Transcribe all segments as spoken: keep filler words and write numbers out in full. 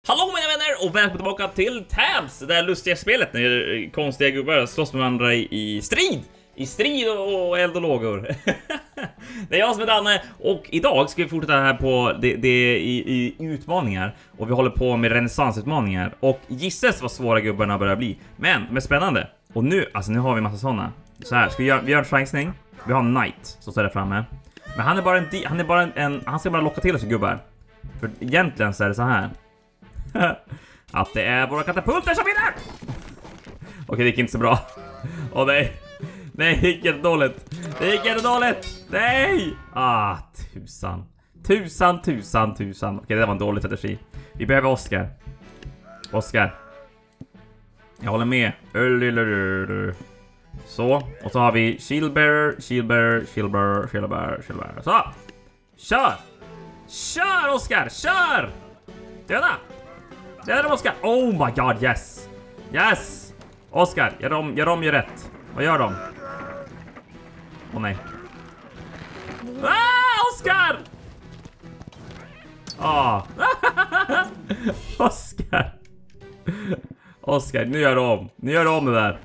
Hallå mina vänner och välkomna tillbaka till Tabs, det här lustiga spelet när konstiga gubbar slåss med varandra i, i strid. I strid och, och eld och lågor. Det är jag som är Danne och idag ska vi fortsätta här på det, det i, i utmaningar. Och vi håller på med renässansutmaningar. Och gissas vad svåra gubbarna börjar bli. Men de är spännande. Och nu, alltså nu har vi en massa sådana. Så här, ska vi göra, vi gör en chansning. Vi har en knight som står där framme. Men han är bara en, han är bara en, en han ska bara locka till oss gubbar. För egentligen så är det så här. Att det är våra katapulter som vinner. Okej, det gick inte så bra. Åh nej. Nej, det gick inte dåligt. Det gick inte dåligt. Nej. Ah, tusan. Tusan, tusan, tusan. Okej, det var en dålig strategi. Vi behöver Oscar. Oscar. Jag håller med. Så, och så har vi Shieldbearer, Shieldbearer, Shieldbearer, Shieldbearer, Shieldbearer. Så. Kör. Kör, Oscar. Kör. Döda. Döda, Oscar. Oh my god, yes. Yes. Oscar, gör dem, gör dem, gör rätt. Vad gör de? Åh oh, nej. Ah, Oscar! Ah. Oscar. Oscar, nu gör de om. Nu gör de om det där.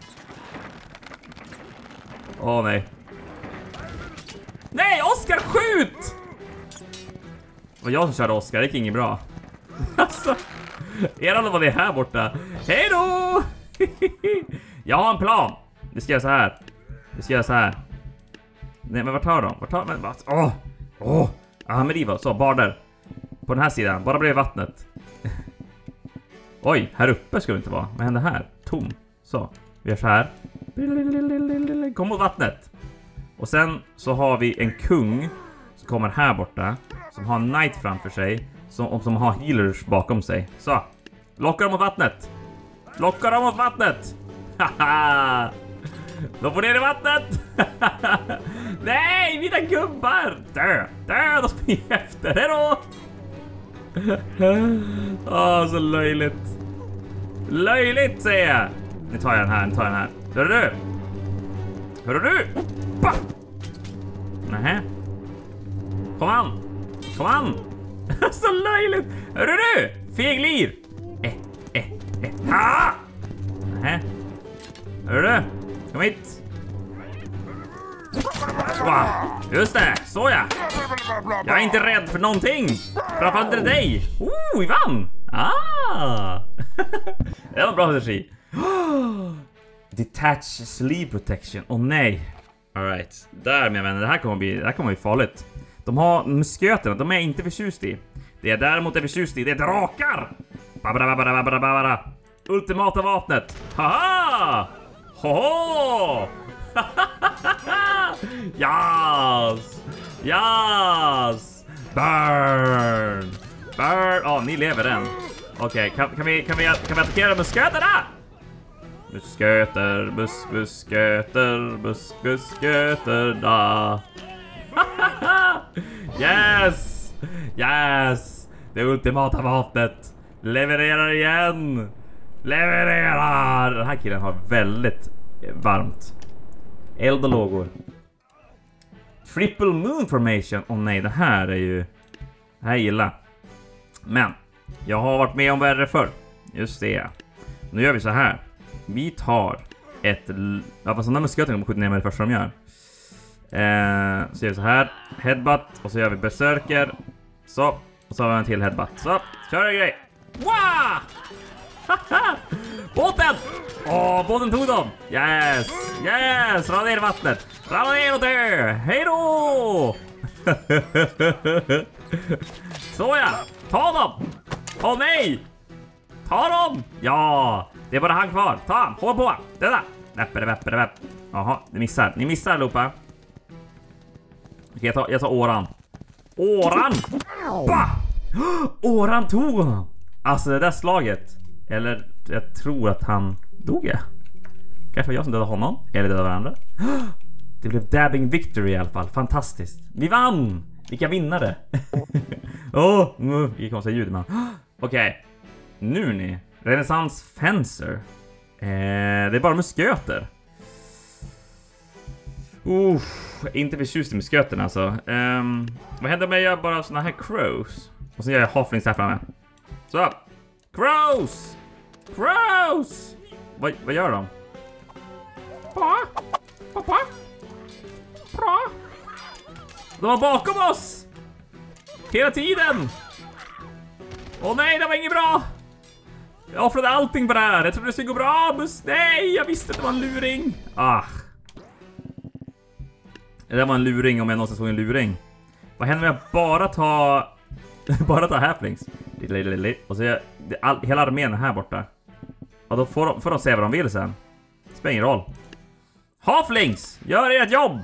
Åh oh, nej. Nej, Oscar, skjut! Och jag som körde Oscar, det gick inget bra. Alltså, eran var det här borta. Hej då! Jag har en plan. Vi ska göra så här. Vi ska göra så här. Nej, men vad tar de? Vad tar men vad? Åh. Åh. Ja, men det var så bara där. På den här sidan, bara bredvid vattnet. Oj, här uppe ska det inte vara. Vad händer här? Tom. Så, vi gör så här. Kom mot vattnet. Och sen så har vi en kung som kommer här borta, som har en knight framför sig, som, som har healers bakom sig. Så, locka dem mot vattnet. Locka dem mot vattnet. Haha. De får ner i vattnet. Nej, mina gubbar. Dö, dö, de springer efter. Hejdå. Åh, så löjligt. Löjligt, säger jag. Nu tar jag den här, nu tar jag den här. Hör du? Hör du? Hoppa. Nähä. Kom an. Kom an. Så löjligt. Hör du? Feglir. Eh, eh, eh. Ah! Nähä. Hör du? Kom hit. Wow. Just det, så ja. Jag är inte rädd för någonting. Framför inte dig. Oh, vi vann. Ah. Det var en bra strategi. Detach sleeve protection. Åh oh, nej. All right. Där, mina vänner, det här kommer bli, det här kommer bli farligt. De har musköterna, de är inte förtjust i. Det är däremot är förtjust i, det är drakar. Babara. Ultimata vapnet. Haha! Hoho! Yes! Yes! Burn! Burn! Ja, oh, ni lever än. Okej, okay, kan, kan, vi, kan, vi, kan vi attackera musköterna? Musköter, mus, musköter, mus, musköterna. Yes! Yes! Det ultimata vapnet. Levererar igen! Levererar! Den här killen har väldigt varmt. Eld och lågor. Triple moon formation. Åh oh, nej, det här är ju... Det här är illa. Men jag har varit med om värre förr. Just det. Nu gör vi så här. Vi tar ett... Ja, fast sådana musköter kommer skjuta ner med det första de gör. Eh, så gör vi så här. Headbutt. Och så gör vi berserker. Så. Och så har vi en till headbutt. Så. Kör en grej. Wow! Båten! Åh, båten tog dem. Yes, yes, ramla ner i vattnet. Ramla ner och dö. Hej då! Så ja, ta dem. Åh nej. Ta dem. Ja, det är bara han kvar. Ta han, håll på. Det där. Väppare, väppare, väpp. Jaha, ni missar. Ni missar allihopa. Okej, jag tar, jag tar åran. Åran! Bah! Åran tog honom. Alltså det där slaget. Eller jag tror att han dog. Jag. Kanske var jag som dödade honom. Eller dödade varandra. Det blev dabbing victory i alla fall. Fantastiskt. Vi vann! Vilka vinnare. Åh, oh, vi kommer säga ljud man. Okej. Okay. Nu ni. Renaissance Fencer. Eh, det är bara musköter. Uff, inte förtjust i musköterna alltså. Um, vad händer om jag gör bara såna här crows? Och så gör jag halflings här framme. Så. Crows! Crows! Vad, vad gör de? Pa? Pappa? Bra! De var bakom oss! Hela tiden! Åh nej, det var inget bra! Jag offrade allting på det här. Jag trodde det skulle gå bra, men nej, jag visste att det var en luring. Ah. Det var en luring om jag någonsin såg en luring. Vad händer med att bara ta... bara ta halflings? Och så är all, hela armén här borta. Och då får de, får de se vad de vill sen. Det spelar ingen roll. Halflings! Gör ert jobb!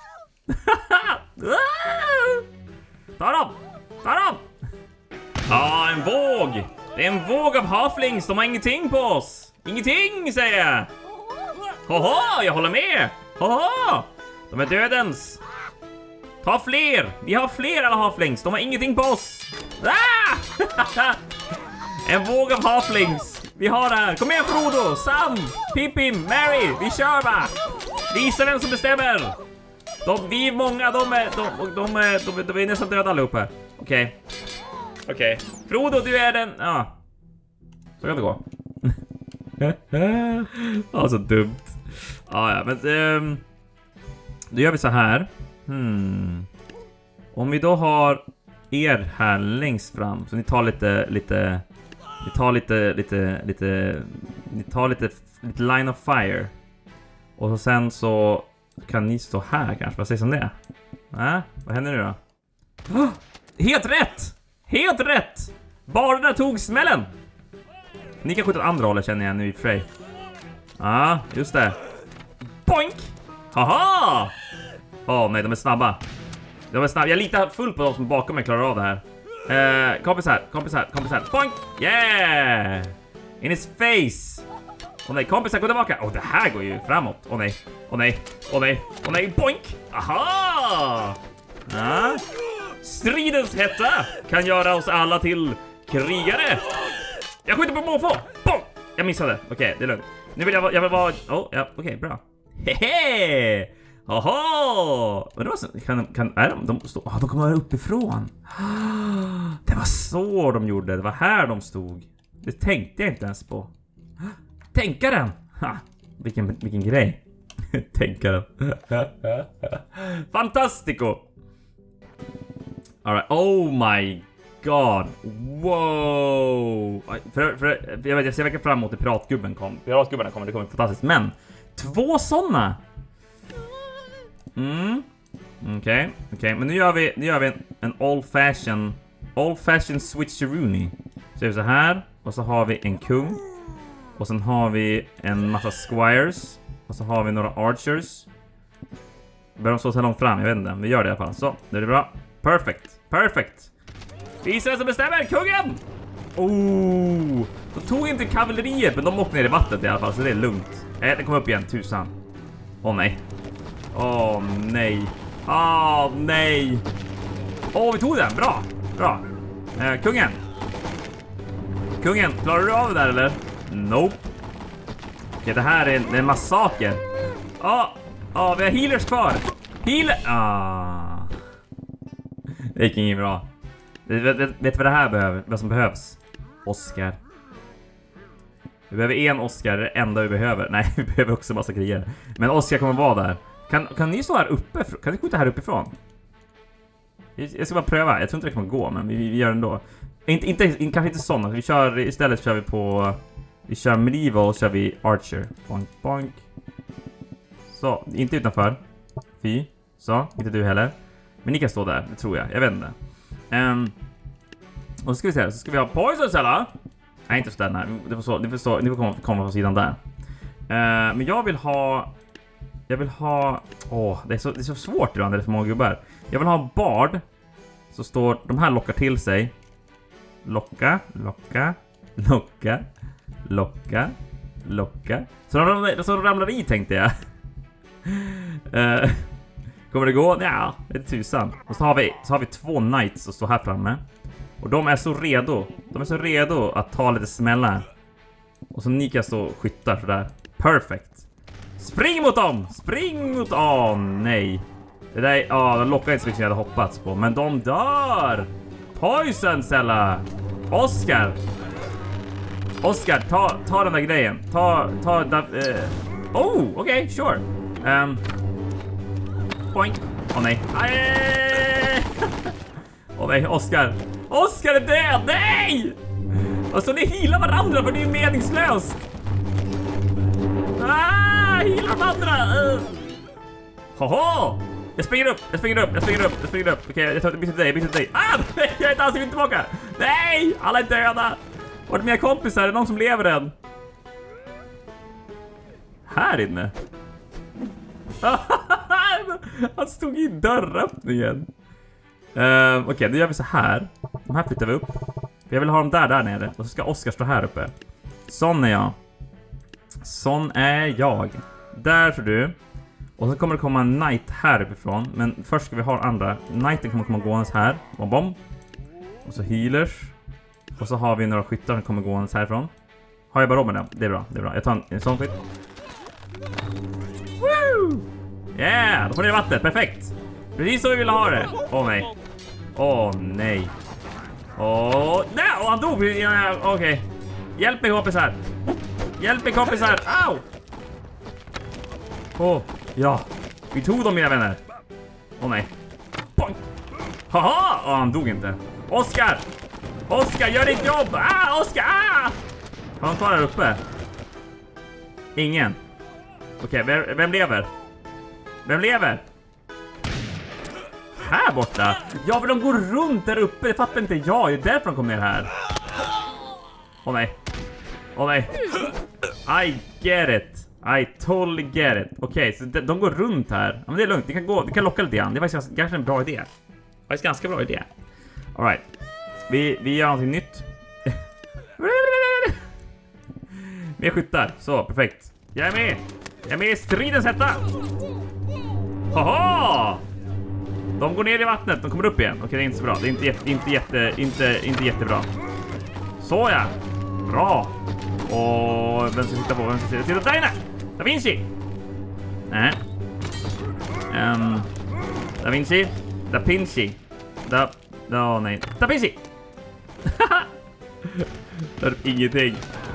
Ta dem! Ta dem! Ja, ah, en våg! Det är en våg av halflings. De har ingenting på oss. Ingenting, säger jag. Haha, jag håller med. Haha, de är dödens. Ta fler. Vi har fler alla halflings. De har ingenting på oss. Ah! En våg av halflings. Vi har det här. Kom igen, Frodo, Sam, Pippi, Mary. Vi kör va. Visa vem som bestämmer. De, vi är många. De är, de, de, de, de, de är nästan döda allihopa. Okej. Okay. Okej. Okay. Frodo, du är den... Ja. Så kan det gå. Ja, så dumt. Ja, ja, men... Um, då gör vi så här. Hmm. Om vi då har er här längst fram. Så ni tar lite... lite ni tar lite... lite... lite ni tar lite... lite line of fire. Och så sen så... kan ni stå här kanske. Vad sägs om det? Äh, vad händer nu då? Oh, helt rätt! Helt rätt! Barderna tog smällen. Ni kan skjuta åt andra hållet känner jag nu i och för sig. Ja, just det. Boink! Haha! Åh oh, nej, de är snabba. De är snabba. Jag litar fullt på de som bakom mig klarar av det här. Eh, kompis här, kompis här, kompis här. Boink! Yeah! In his face! Åh oh, nej, kompis här, gå tillbaka. Åh, oh, det här går ju framåt. Åh oh, nej, åh oh, nej, åh oh, nej, åh oh, nej. Boink! Aha! Ja. Stridens hetta kan göra oss alla till krigare. Jag skjuter på måfå. Boom! Jag missade. Okej, okay, det är lugnt. Nu vill jag, jag vill vara... Oh, ja, okej, okay, bra. Hehe! Haha! Men det var så... Kan, kan, är de... De, stå, oh, de kommer uppifrån. Det var så de gjorde. Det var här de stod. Det tänkte jag inte ens på. Tänkaren! Ha, vilken, vilken grej. Tänkaren. Fantastico! All right. Oh my god. Wow. För, för, jag vet, jag ser verkligen fram emot att piratgubben kom. Piratgubbarna kommer, det kommer fantastiskt. Men två sådana. Mm. Okej, okay. okej. Okay. Men nu gör vi, nu gör vi en, en old fashion, old fashion switcheroony. Så är det så här. Och så har vi en kung. Och sen har vi en massa squires. Och så har vi några archers. Börjar de stå så långt fram? Jag vet inte. Vi gör det i alla fall. Så, det är bra. Perfect. Perfect. Visa den som bestämmer. Kungen! Oh! De tog inte kavalleriet, men de åkte ner i vattnet i alla fall. Så det är lugnt. Nej, det kommer upp igen. Tusan. Åh oh, nej. Åh oh, nej. Åh oh, nej. Åh, oh, vi tog den. Bra. Bra. Eh, kungen. Kungen, klarar du av det där eller? Nope. Okej, det här är en, en massaker. Ja, oh, oh, vi har healers kvar. Healer. Ah. Det gick inget bra. Vet, vet, vet vad det här behöver? Vad som behövs? Oscar. Vi behöver en Oscar, det är det enda vi behöver. Nej, vi behöver också massa krigare. Men Oscar kommer vara där. Kan, kan ni stå här uppe? Kan ni skjuta här uppifrån? Jag ska bara pröva. Jag tror inte det kommer gå, men vi, vi gör det ändå. Inte, inte, kanske inte sådana. Vi kör, istället kör vi på... Vi kör medieval och kör vi archer. Boink, boink. Så, inte utanför. Fy. Så, inte du heller. Men ni kan stå där, det tror jag. Jag vet inte. Um, och så ska vi se, så ska vi ha poison cellar. Nej, inte så där, nej. Det får så, det får så, ni får komma, komma på sidan där. Uh, men jag vill ha... Jag vill ha... Åh, det är så, det är så svårt ibland, det är så många gubbar. Jag vill ha bard. Så står, de här lockar till sig. Locka, locka, locka, locka, locka. Så de ramlar, så de ramlar i, tänkte jag. uh, Kommer det gå? Ja, det är tusan. Och så har vi, så har vi två knights som står här framme. Och de är så redo. De är så redo att ta lite smällar. Och så ni kan stå och skyttar sådär. Perfect. Spring mot dem! Spring mot... Åh, oh, nej. Det där, ja, oh, de lockar inte så mycket som jag hade hoppats på. Men de dör! Poison cella! Oscar! Oscar, ta, ta den där grejen. Ta, ta, da, uh, oh, okej, okay, sure. Um, point. Åh oh, nej. Åh oh, nej, Oscar. Oscar är död, nej! Alltså ni healar varandra för det är meningslöst. Ah, healar varandra. Uh. Haha. Jag springer upp, jag springer upp, jag springer upp, jag springer upp. Okej, okay, jag tar byter till dig, jag byter till dig. Ah, jag är inte alls tillbaka. Nej, alla är döda. Vart är mina kompisar? Är det någon som lever än? Här inne. Han stod i dörröppningen. Uh, Okej, okay, då gör vi så här. De här flyttar vi upp. Jag vill ha dem där, där nere. Och så ska Oscar stå här uppe. Sån är jag. Sån är jag. Där tror du. Och så kommer det komma en knight här uppifrån. Men först ska vi ha andra. Knighten kommer komma gåendes här. Bom, bom. Och så healers. Och så har vi några skyttar som kommer gåendes härifrån. Har jag bara med det? Det är bra, det är bra. Jag tar en, en sån skytt. Woo! Yeah, då får ni vattnet. Perfekt. Precis så vi vill ha det. Åh nej. Åh nej. Åh, nej, åh, han dog. Ja, okej. Okay. Hjälp mig kompisar. Hjälp mig kompisar. Au! Åh, oh, ja. Vi tog dem, mina vänner. Åh oh, nej. Boing. Haha! Åh, oh, han dog inte. Oscar! Oscar, gör ditt jobb! Ah, Oscar! Ah! Har han kvar där uppe? Ingen. Okej, okay, vem, vem lever? Vem lever? Här borta? Ja, för de går runt där uppe. Det fattar inte jag. Det är därför de kommer ner här. Åh oh, nej. Åh oh, nej. I get it. I totally get it. Okej, okay, så de, de går runt här. Ja, men det är lugnt. Vi kan, gå, vi kan locka lite grann. Det var faktiskt ganska en bra idé. Det var faktiskt ganska bra idé. All right. Vi, vi gör någonting nytt. Mer skyttar. Så, perfekt. Jag är med. Jag är med i stridens hetta. Haha! De går ner i vattnet. De kommer upp igen. Okej, det är inte så bra. Det är inte jätte, inte jätte, inte, inte jättebra. Så ja. Bra. Och vem ska sitta på? Vem ska sitta? Titta där inne! Da Vinci! Nej. Um, Da Vinci. Da Pinci. Da... Da... Oh, nej. Da Pinci! Det är ingenting.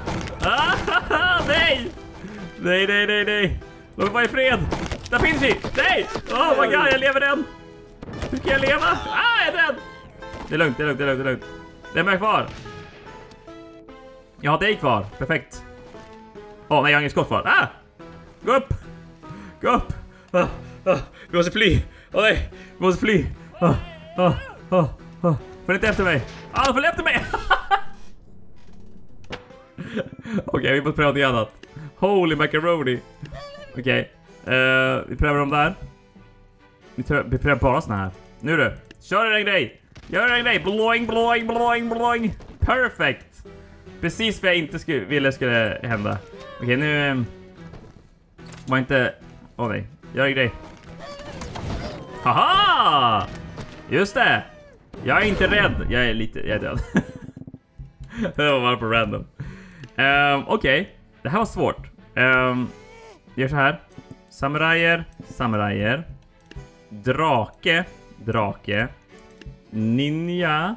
Nej! Nej, nej, nej, nej. Låt mig vara i fred. Da Vinci! Nej! Oh my god, jag lever än. Hur kan jag leva? Ah, jag är död! Det är lugnt, det är lugnt, det är lugnt, det är lugnt. Det är mig kvar. Jag har dig kvar, perfekt. Åh, oh, nej, jag har ingen skott kvar. Ah! Gå upp! Gå upp! Ah, ah. Vi måste fly! Åh oh, nej, vi måste fly! Ah, ah, ah, ah. Följ inte efter mig! Ah, följ efter mig! Okej, okay, vi måste pröva något annat. Holy macaroni! Okej, okay. uh, vi prövar dem där. Vi, vi prövar bara såna här. Nu du, kör en grej! Gör en grej! Bloing, bloing, bloing, bloing! Perfect! Precis vad jag inte skulle, ville skulle hända. Okej, okay, nu... Um, var inte... Åh oh, nej, gör en grej. Haha! Just det! Jag är inte rädd. Jag är lite... Jag är död. Det var bara på random. Um, Okej, okay. Det här var svårt. Um, gör så här. Samurajer, samurajer. Drake, drake. Ninja.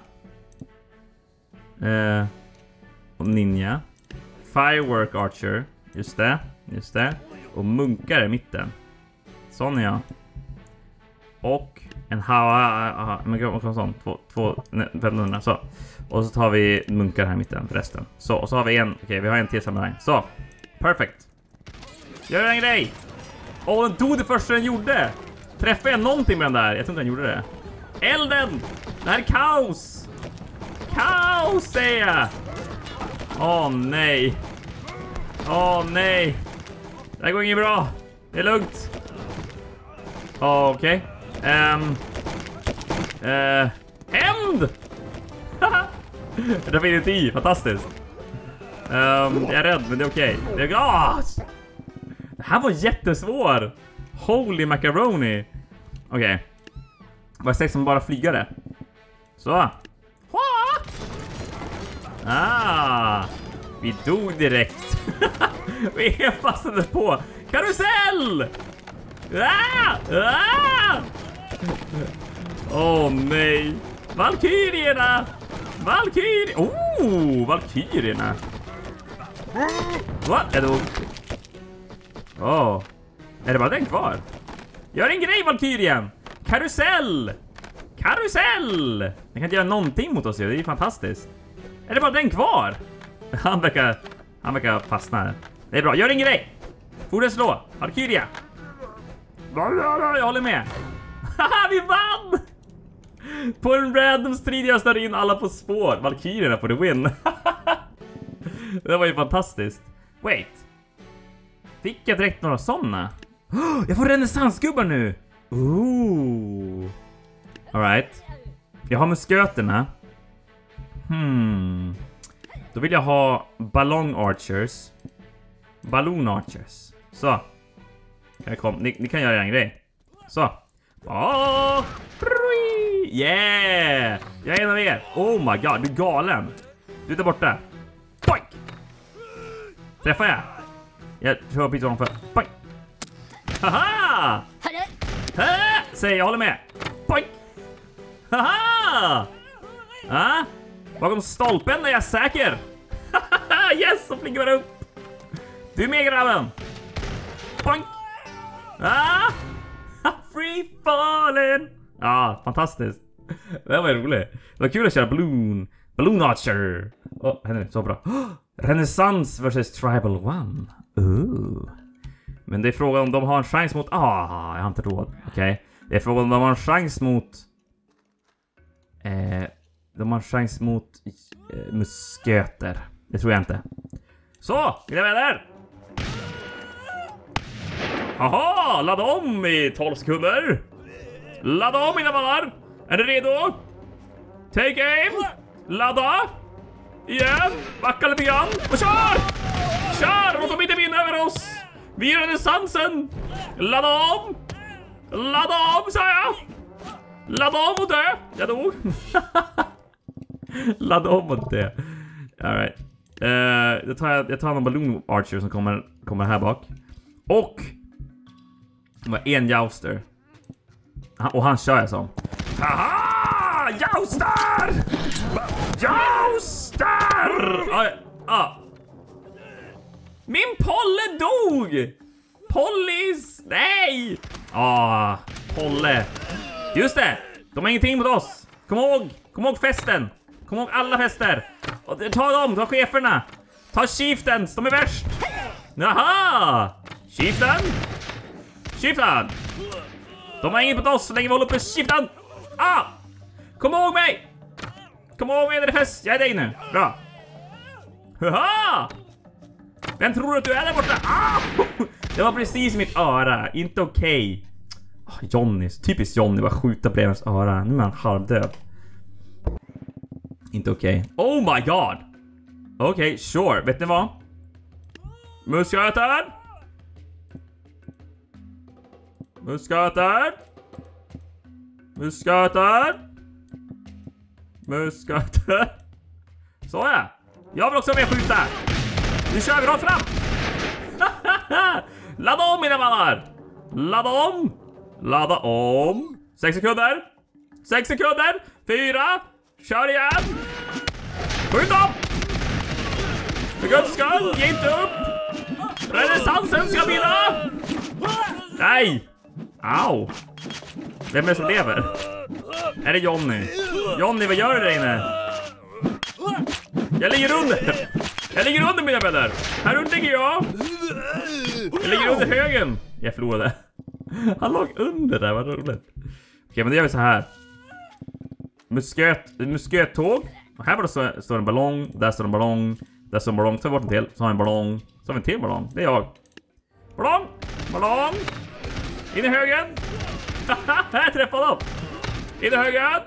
Uh, och ninja. Firework archer. Just det, just det. Och munkar i mitten. Sån är jag. Och en hawa, men sån, två, två, femhundra, så. Och så tar vi munkar här i mitten för resten. Så, och så har vi en, okej, okay, vi har en till samuraj. Så, perfect. Gör en grej. Åh, den tog det första den gjorde. Träffade jag någonting med den där? Jag tror inte den gjorde det. Elden! Det här är kaos! Kaos, säger jag! Åh, nej. Åh, nej. Det här går inget bra. Det är lugnt. Åh, okej. Okay. Um, uh, hämnd! Det finns i, fantastiskt. Um, jag är rädd, men det är okej. Okay. Det, oh! Det här var jättesvår. Holy macaroni. Okej. Okay. Var sex som bara flygare. Så. Ah, vi dog direkt. Vi fastnade på karusell. Ah! Ah! Åh oh, nej. Valkyrierna. Valkyrie. Oh, Valkyrierna. Va? Jag dog. Åh. Oh. Är det bara den kvar? Gör en grej, Valkyrien! Karusell! Karusell! Den kan inte göra någonting mot oss ju, det är ju fantastiskt. Är det bara den kvar? Han verkar, han verkar fastna här. Det är bra, gör en grej! Fortsätt slå, Valkyria! Jag håller med. Haha, vi vann! På en random strid jag snör in alla på spår. Valkyrierna får det win. Det var ju fantastiskt. Wait. Fick jag direkt några sådana? Oh, jag får renässansgubbar nu. Ooh. All right. Jag har musköterna. Hmm. Då vill jag ha ballong archers. Balloon archers. Så. Kan jag kom. Ni, ni kan göra en grej. Så. Oh, yeah! Jag är en av er. Oh my god, du är galen. Du är där borta. Boink! Träffar jag? Jag kör precis ovanför. Boink! Haha! Ha! Säg, jag håller med. Boink! Haha! Ah? Bakom stolpen är jag säker. Yes, så flyger man upp. Du är med, grabben. Boink! Ah! Free fallen! Ja, ah, fantastiskt. Det var roligt. Det var kul att köra Balloon. Balloon Archer. Åh, oh, henne, så bra. Oh, Renaissance versus Tribal One. Ooh. Men det är frågan om de har en chans mot... Ah, jag har inte råd. Okej. Okay. Det är frågan om de har en chans mot... Eh, de har en chans mot eh, musköter. Det tror jag inte. Så, mina vänner! Aha, ladda om i tolv sekunder. Ladda om, mina vänner. Är ni redo? Take aim. Ladda. Igen. Backa lite grann. Och kör! Kör! Låt dem inte vinna över oss. Vi är renässansen. Ladda om. Ladda om, sa jag. Ladda om och dö. Jag dog. Ladda om och dö. All right. Uh, jag, tar, jag tar någon balloon archer som kommer, kommer här bak. Och... det var en jouster. Och han kör jag som. Haha! Joustar! Joustar! Ah, ah. Min Polle dog! Pollis! Nej! Ah, Polle. Just det! De har ingenting mot oss. Kom ihåg! Kom ihåg festen! Kom ihåg alla fester! Och ta dem! Ta cheferna! Ta chieftains! De är värst! Jaha! Chieftain! Chieftain! De har inget mot oss så länge vi håller på Chieftain! Ah! Kom ihåg mig! Kom ihåg mig när det är fest! Jag är dig nu! Bra! Haha! Vem tror du att du är där borta? Ah! Det var precis mitt öra. Inte okej. Okay. Oh, Johnny. Typiskt Johnny. Bara skjuta bredvid hans öra. Nu är han halvdöd. Inte okej. Okay. Oh my god! Okej, okay, sure. Vet ni vad? Musköter! Musköter! Musköter! Musköter! Så ja! Jag vill också med skjuta! Nu kör vi rakt fram! Ladda om, mina vänner! Ladda om! Ladda om! Sex sekunder! Sex sekunder! Fyra! Kör igen! Skjut dem! För guds skull, ge inte upp! Renässansen ska vinna! Nej! Au! Vem är det som lever? Är det Johnny? Johnny, vad gör du där inne? Jag ligger under! Jag ligger under, mina vänner! Här under ligger jag! Jag ligger under högen! Jag förlorade. Han låg under där, vad roligt. Okej, men det gör vi så här. Musköt, musköttåg. Och här var det står en ballong. Där står en ballong. Där står en ballong. Så har vi bort en till. Så har vi en ballong. Så har vi en till ballong. Det är jag. Ballong! Ballong! In i högen! Jag träffade dem! In i högen!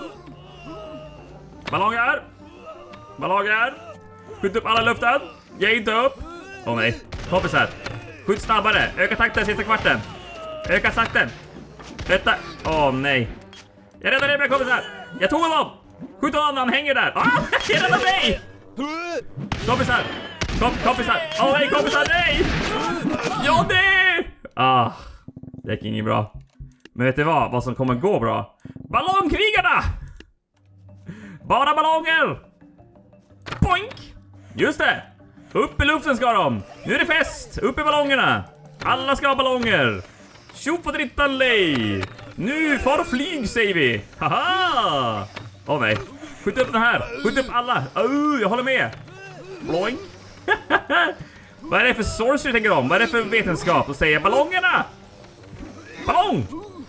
Ballonger! Ballonger! Skjut upp alla i luften! Ge inte upp! Åh oh, nej, kompisar! Skjut snabbare! Öka takten sista kvarten! Öka takten! Vänta! Åh oh, nej! Jag räddar dig, mina kompisar! Jag tog honom! Skjut honom, han hänger där! Ah! Jag räddar mig! Kompisar! Kom, kompisar! Åh oh, nej, kompisar, nej! Ja, nej! Ah, det gick inget bra. Men vet du vad? Vad som kommer gå bra? Ballongkrigarna! Bara ballonger! Boink! Just det! Upp i luften ska de. Nu är det fest. Upp i ballongerna. Alla ska ha ballonger. Tjofaderittan lej. Nu far flyg säger vi. Haha. Åh nej. Skjut upp den här. Skjut upp alla. Oh, jag håller med. Bloing. Vad är det för sorcery tänker de? Vad är det för vetenskap? Och säger ballongerna. Ballong.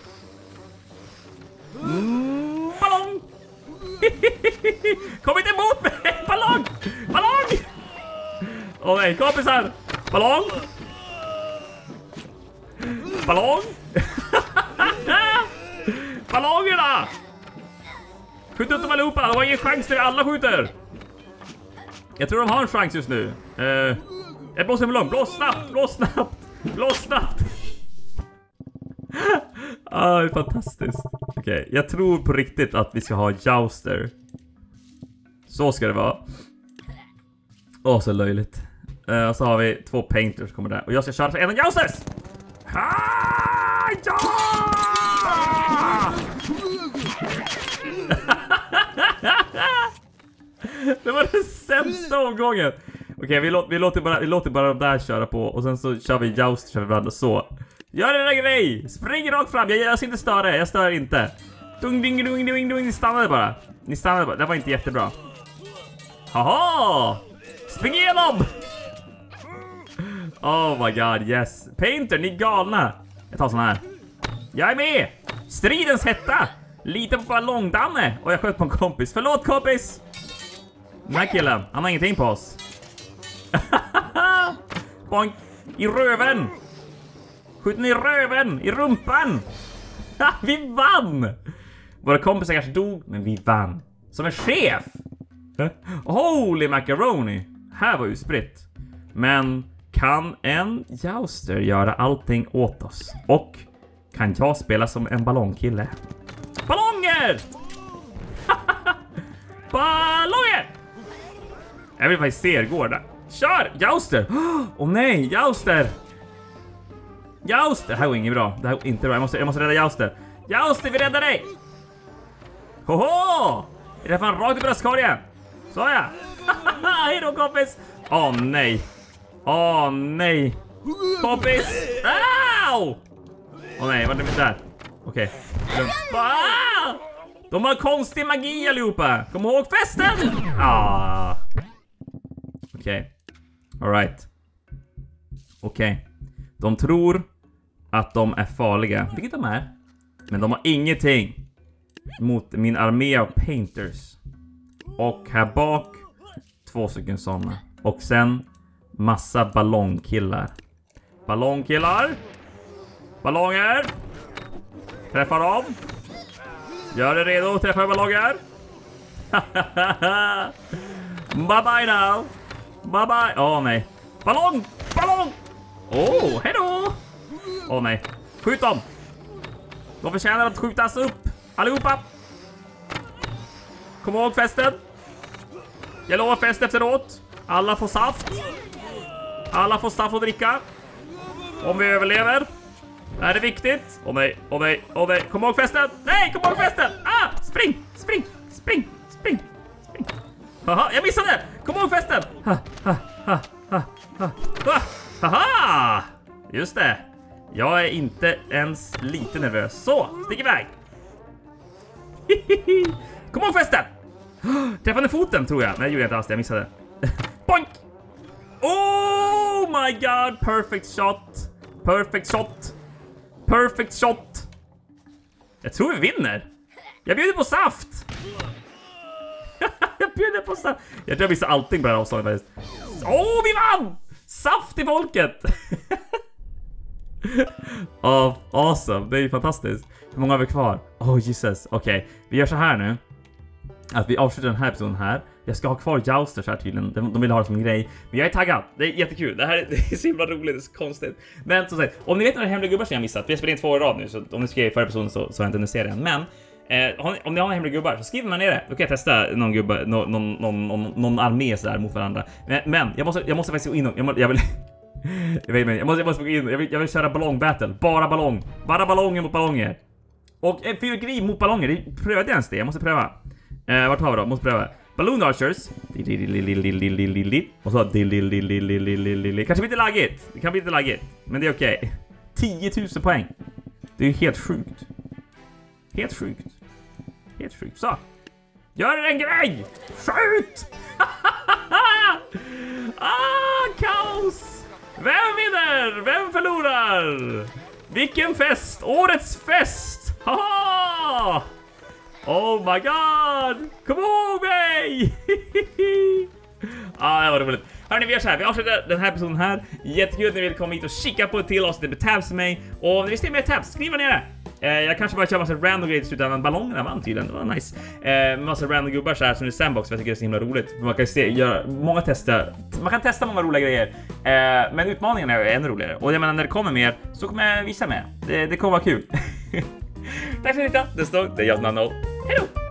Mm, ballong. Kom inte emot mig. Ballong. Ballong. Åh nej, kompisar. Ballong. Ballong. Ballongerna. Skjut ut dem allihopa. De har ingen chans när alla skjuter. Jag tror de har en chans just nu. Uh, ett blås en ballong. Blås snabbt. Blås snabbt. Blås snabbt. Ah, det är fantastiskt. Okej, okay, jag tror på riktigt att vi ska ha Jouster. Så ska det vara. Åh, oh, så löjligt. Uh, och så har vi två painters kommer där. Och jag ska köra en av Jousters. Ah, ja! Det var den sämsta omgången. Okej, okay, vi, lå vi, låter bara, vi låter bara de där köra på. Och sen så kör vi Jouster, kör vi varandra så. Gör det där grej! Spring rakt fram, jag, jag ska inte störa, jag stör inte. Dung, ding, dung, dung, dung, ni stannade bara. Ni stannade bara, det var inte jättebra. Haha! Spring igenom! Oh my god, yes. Painter, ni är galna. Jag tar sån här. Jag är med! Stridens hetta! Lite på ballongdanne. Och jag sköt på en kompis. Förlåt kompis! Den här killen, han har ingenting på oss. Boink! I röven! Skjuten i röven! I rumpan! Vi vann! Våra kompisar kanske dog, men vi vann. Som en chef! Holy macaroni! Här var ju spritt. Men kan en Jouster göra allting åt oss? Och kan jag spela som en ballongkille? Ballonger! Ballonger! Jag vill faktiskt se er gå där. Kör! Jouster! Åh oh, nej, Jouster! Jouster! Det här går inget bra. Det här går inte bra. Jag måste, jag måste rädda Jouster. Jouster, vi räddar dig! Hoho! Är det fan rakt i bröstkorgen? Så ja! Hej då kompis! Åh oh, nej! Åh oh, nej! Kompis! Au! Åh oh, nej, vart är vi där? Okej. Okay. Ah! De har konstig magi allihopa! Kom ihåg festen! Ah. Okej. Okay. Alright. Okej. Okay. De tror att de är farliga. Vilket de är. Men de har ingenting mot min armé av painters. Och här bak två stycken sådana. Och sen massa ballongkillar. Ballongkillar. Ballonger. Träffa dem. Gör det redo. Träffa ballonger. Bye bye now. Bye bye. Åh oh, nej. Ballong. Ballong. Åh, oh, hejdå. Åh oh, nej. Skjut dem. De förtjänar att skjutas upp. Allihopa. Kom ihåg festen. Jag lovar fest efteråt. Alla får saft. Alla får saft att dricka. Om vi överlever. Det här är viktigt. Åh oh, nej, åh oh, nej, åh oh, nej. Kom ihåg festen. Nej, kom ihåg festen. Ah, spring, spring, spring, spring, spring. Haha, jag missade. Kom ihåg festen. Ha, ha, ha, ha, ha, ha. Haha. Just det. Jag är inte ens lite nervös. Så, stick iväg. Kom ihåg festen. Träffade foten tror jag. Nej, det gjorde jag inte alls. Jag missade. Boink. Oh my god. Perfect shot. Perfect shot. Perfect shot. Jag tror vi vinner. Jag bjuder på saft. Jag bjuder på saft. Jag tror jag visste allting på det här avståndet. Åh, oh, vi vann. Saft i folket. Oh, awesome. Det är ju fantastiskt. Hur många har vi kvar? Oh Jesus. Okej, okay. Vi gör så här nu. Att vi avslutar den här episoden här. Jag ska ha kvar Jousters här tydligen. De, de vill ha det som en grej. Men jag är taggad. Det är jättekul. Det här är, det är så himla roligt. Det är så konstigt. Men som sagt, om ni vet några hemliga gubbar som jag missat. Vi har spelat in två i rad nu. Så om ni skrev i förra episoden så, så har jag inte hunnit se den. Men eh, om ni har hemliga gubbar så skriver man ner det. Då kan jag testa någon gubba, någon, någon, någon, någon, någon armé så där mot varandra. Men, men jag, måste, jag måste faktiskt gå in och... Jag, må, jag vill... jag, vet, jag, måste, jag måste gå in. Jag vill, jag vill köra ballongbattle. Bara ballong. Bara ballonger mot ballonger. Och en fyrverkeri mot ballonger. Det prövade jag ens det. Jag måste pröva. Eh, vart har vi då? Måste pröva. Balloon Archers. Och så kanske blir lite laggigt. Det kan bli lite laggigt, men det är okej. Okay. tio tusen poäng. Det är ju helt sjukt. Helt sjukt. Helt sjukt. Så. Gör en grej! Skjut! Ah, kaos! Vem vinner? Vem förlorar? Vilken fest! Årets fest! Haha! Oh my god! Kom ihåg mig! Ah, det var roligt. Hörrni, vi gör så här. Vi avslutar den här episoden här. Jättekul att ni vill komma hit och kika på ett till avsnitt med tabs med mig. Och om ni vill se mer tabs, skriv ner det. Eh, jag kanske bara kör massa random grejer utan en ballong där vann tydligen. Det var nice. Eh, massa random gubbar så här som i sandbox, för jag tycker det är så himla roligt. För man kan se, göra många tester. Man kan testa många roliga grejer. Eh, men utmaningarna är ännu roligare. Och jag menar, när det kommer mer så kommer jag visa mer. Det, det kommer vara kul. Tack för att ni tittade. Det stod. Det är jag, Nanno. Hej då!